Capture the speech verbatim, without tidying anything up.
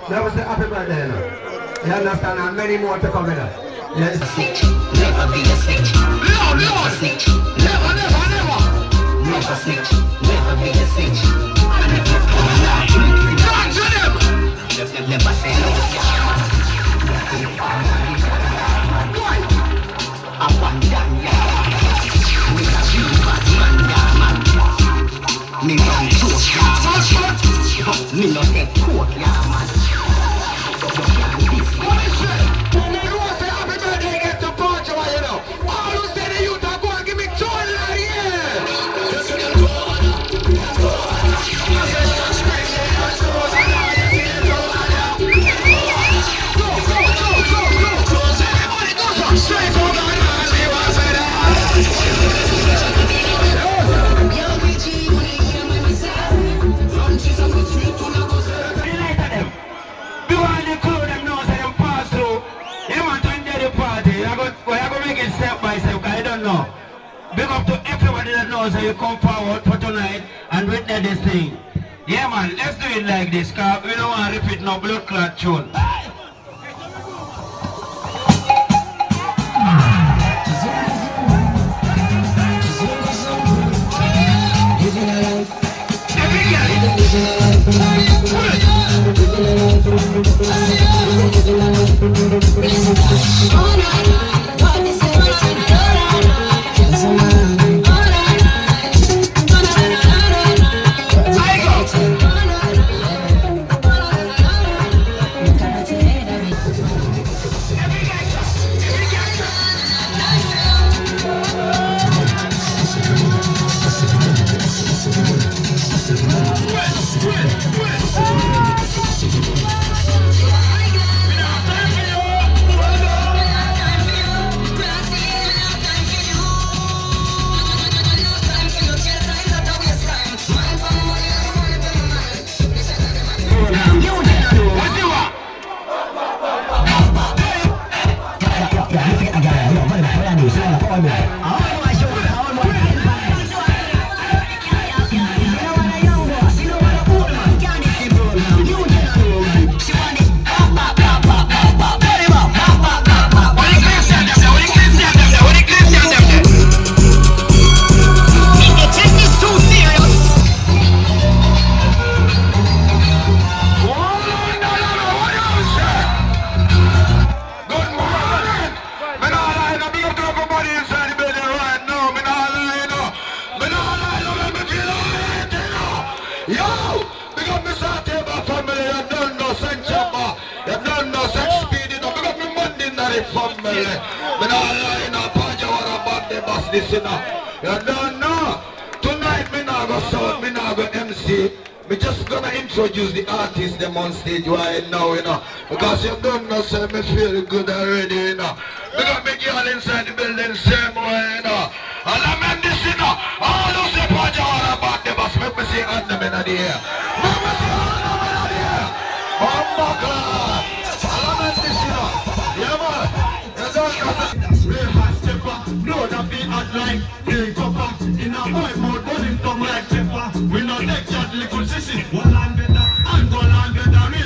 That was the happy birthday, you know. You understand? And many more to come in. Yes. Never be a snitch. No, no. Never snitch. Never, never, never. Never snitch. Never be a snitch. And if you come out, talk to them. Just never say no. Why? I want that, yeah. We have you, bad man, yeah, man. Me run joke, yeah. But me not take coke, yeah, man. What is it? You want to say happy birthday again to Punch, you know? All who say the youth are going to give me joy right here. Go, go, go, go, go. Everybody goes on straight on the line. You want to say that? Step by step, I don't know. Big up to everybody that knows that you come forward for tonight and witness this thing. Yeah man, let's do it like this, cause we don't want to repeat no blood clot tune. You don't know. Tonight me not go sound, me not go M C. Me just gonna introduce the artist them on stage right now, you know. Because you don't know, so me feel good already, you know. We got me girl inside the building same way, you know. And I mean this, you know. All who say jawara about the boss, make me sing on them in the air. Make me sing on them in the air. Bumbo class. All I mean this, you know. Yeah man. You don't know. Real hot stepper. Blow that beat hot like big copper. In a boy mode, burning tongue like pepper. We not take that little sissy. One land better and go land better.